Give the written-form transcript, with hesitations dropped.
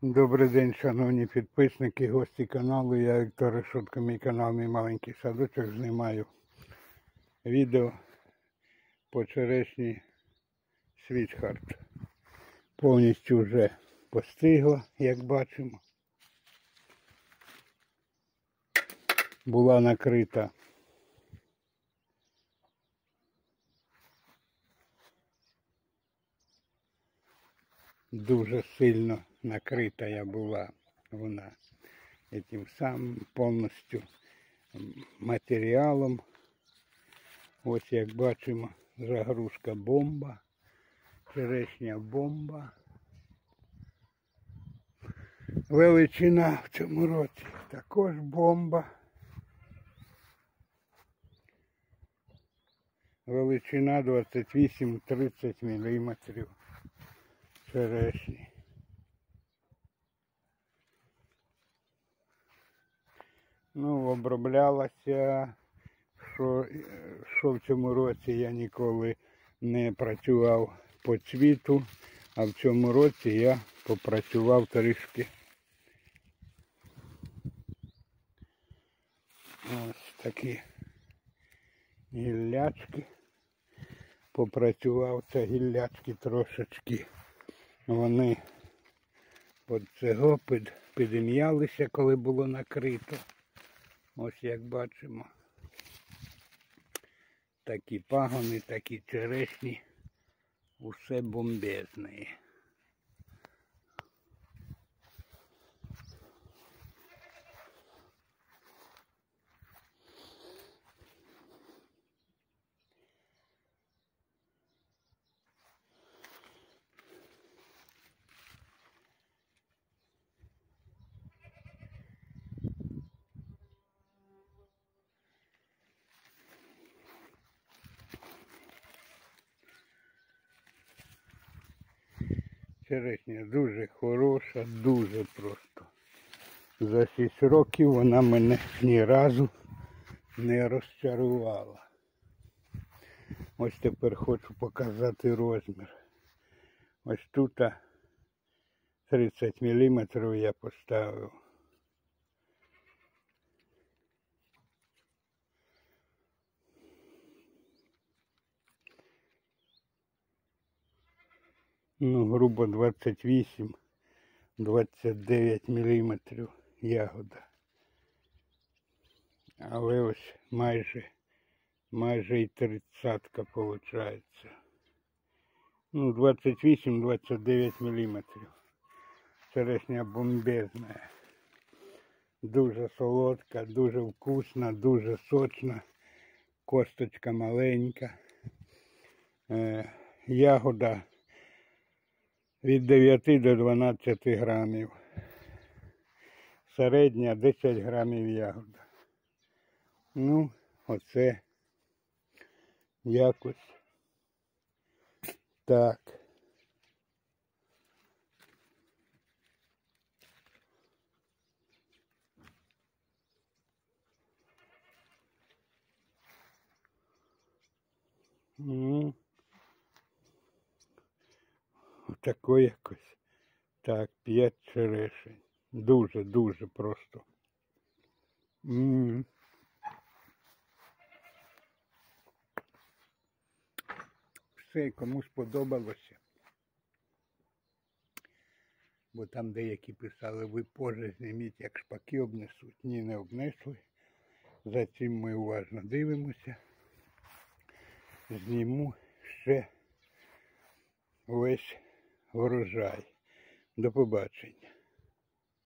Добрий день, шановні підписники, гості каналу. Я Віктор Решетко, мій канал, мій маленький садочок. Знімаю відео по черешні Світхарт. Повністю вже постигла, як бачимо. Була накрита дуже сильно накрита я була вона этим самим повністю матеріалом. Ось як бачимо, загрузка бомба, черешня бомба. Величина в цьому році також бомба. Величина 28-30 мм черешні. Ну, оброблялася, що в цьому році я ніколи не працював по цвіту, а в цьому році я попрацював трішки. Ось такі гіллячки. Попрацював це гіллячки трошечки. Вони під цього підім'ялися, коли було накрито. Ось як бачимо. Такі пагони, такі черешні. Усе бомбезне. Черешня дуже хороша, дуже просто. За 6 років вона мене ні разу не розчарувала. Ось тепер хочу показати розмір. Ось тут 30 мм я поставив. Ну, грубо 28-29 мм ягода. Але ось майже і 30-ка виходить. Ну, 28-29 мм. Черешня бомбезна. Дуже солодка, дуже вкусна, дуже сочна. Косточка маленька. Ягода від 9 до 12 грамів. Середня 10 грамів ягода. Ну, оце якось так. Ну, отако якось. Так, 5 черешень. Дуже просто. Все, кому сподобалося. Бо там деякі писали, ви позже зніміть, як шпаки обнесуть. Ні, не обнесли. За цим ми уважно дивимося. Зніму ще весь врожай. До побачення.